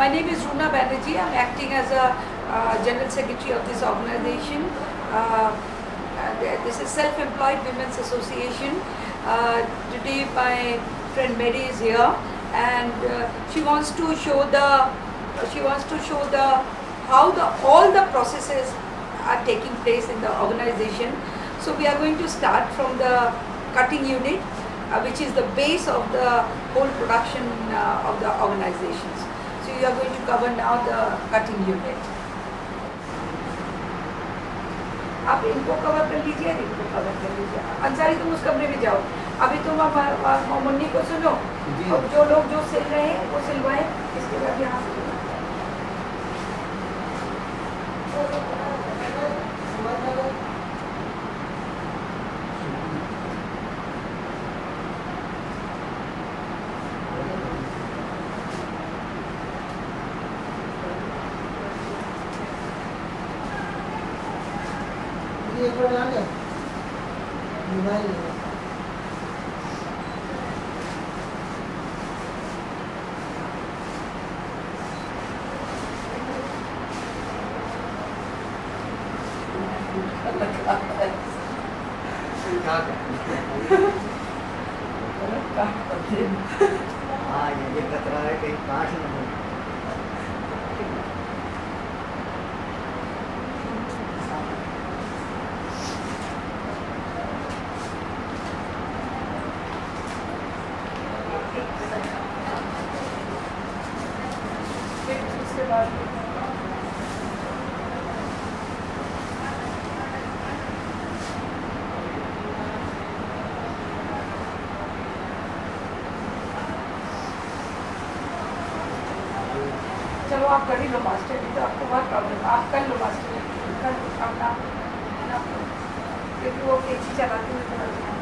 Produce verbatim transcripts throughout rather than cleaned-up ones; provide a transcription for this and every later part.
My name is Runa Banerjee. I'm acting as a uh, General Secretary of this organization. Uh, this is Self-Employed Women's Association. Uh, today my friend Mary is here, and uh, she wants to show the she wants to show the how the all the processes are taking place in the organization. So we are going to start from the cutting unit, uh, which is the base of the whole production uh, of the organizations. So you are going to cover now the cutting unit. आप इनको cover कर लीजिए, इनको cover कर लीजिए। अंसारी तुम उस कमरे में जाओ। अभी तुम मुन्नी को सुनो, और जो लोग जो सिल रहे हैं वो सिलवाएं। इसके बाद यहाँ से एक बार आ गया मोबाइल हाँ ये खतरा है कहीं काट न हो। चलो आप कर ही लो मास्टर जी, तो आपको बहुत प्रॉब्लम, आप कर लो मास्टर जी, कर अपना क्योंकि वो कैची चलाते हुए थोड़ा ध्यान।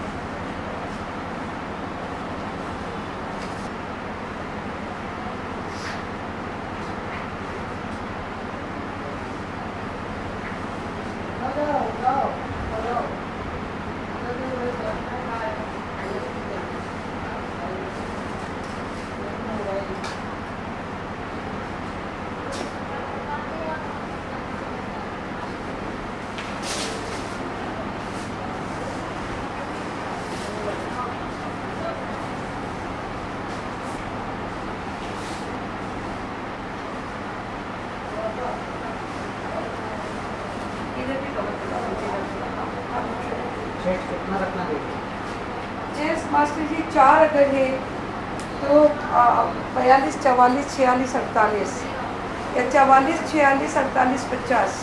कितना रखना चाहिए? जैस मास्टर जी चार अगर है तो बयालीस चवालीस छियालीस अड़तालीस या चवालीस छियालीस अड़तालीस पचास।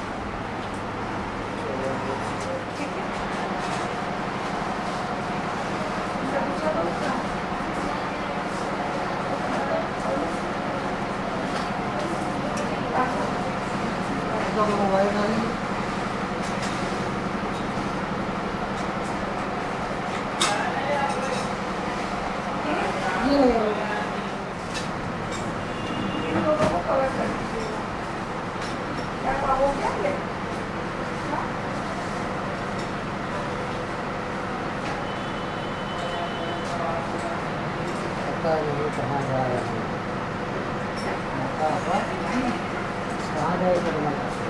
मोबाइल डालेंगे कहाँ जा रहे हैं कहाँ जाए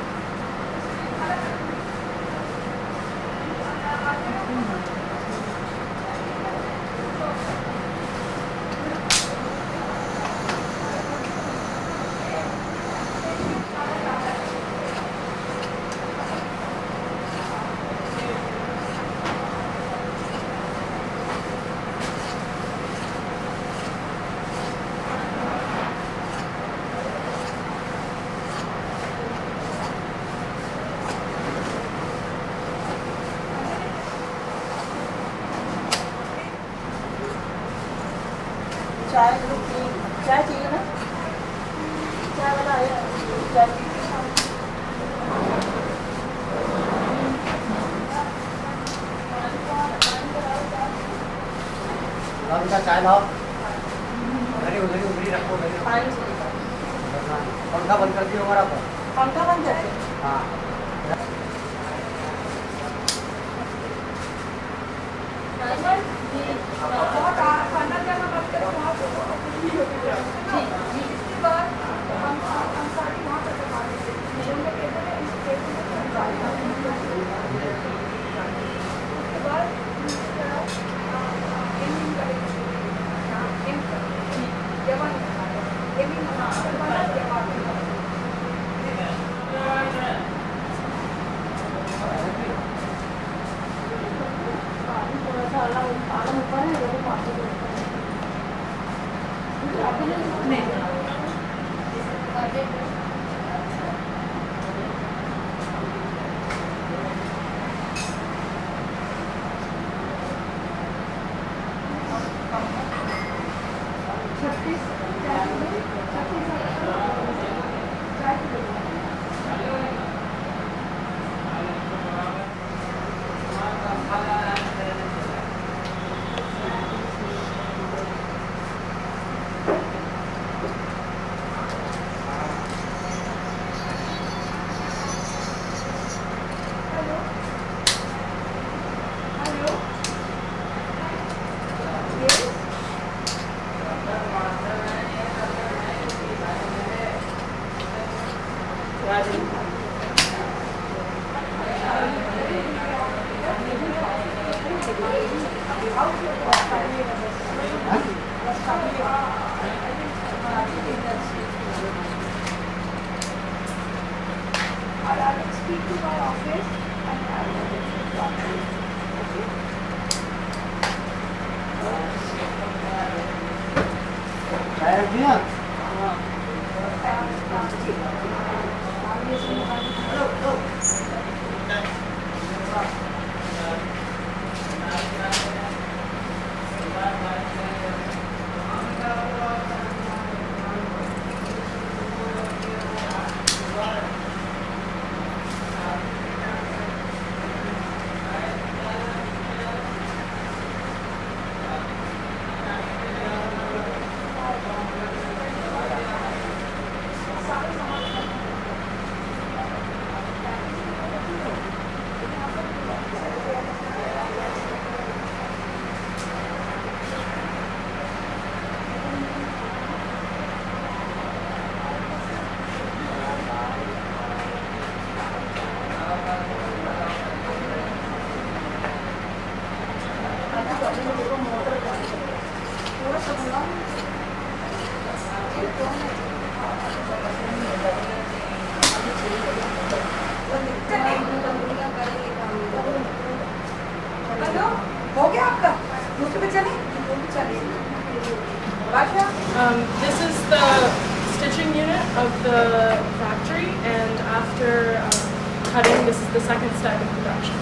चाय चाय चाहिए ना, चाय वाला है चाय का चाय लाओ, उधर उधर उधर रखो, पंखा बंद कर दियो हमारा, पंखा बंद कर दो। हाँ खाना जब हम करते हैं वहाँ पे I'll speak to my office and I'll let it talk to you. चाय रखी है? Um, this is the stitching unit of the factory, and after um, cutting, this is the second step in production.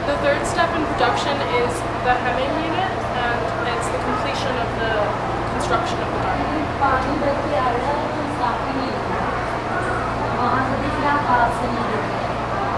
The third step in production is the hemming unit, and it's the completion of the construction of the garment. पानी भर के आ रहा है तो साफ ही नहीं होगा वहाँ से दिख रहा पास से नहीं दिख रहा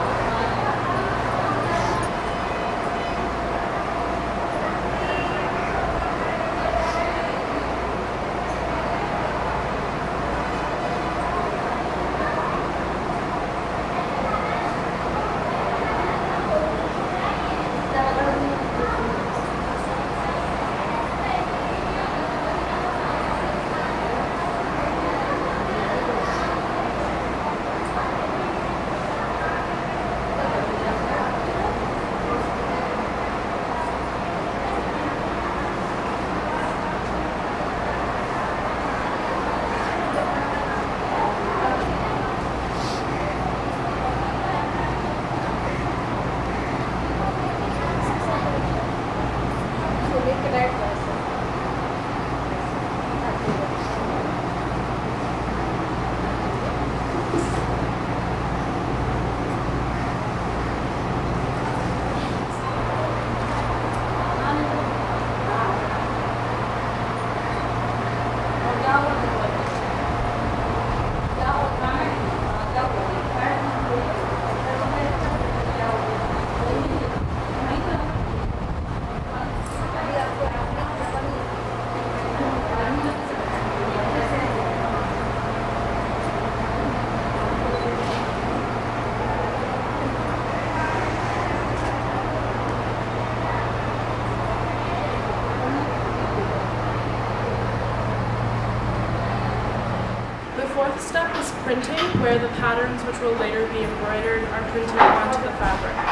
The fourth step is printing, where the patterns which will later be embroidered are printed onto the fabric.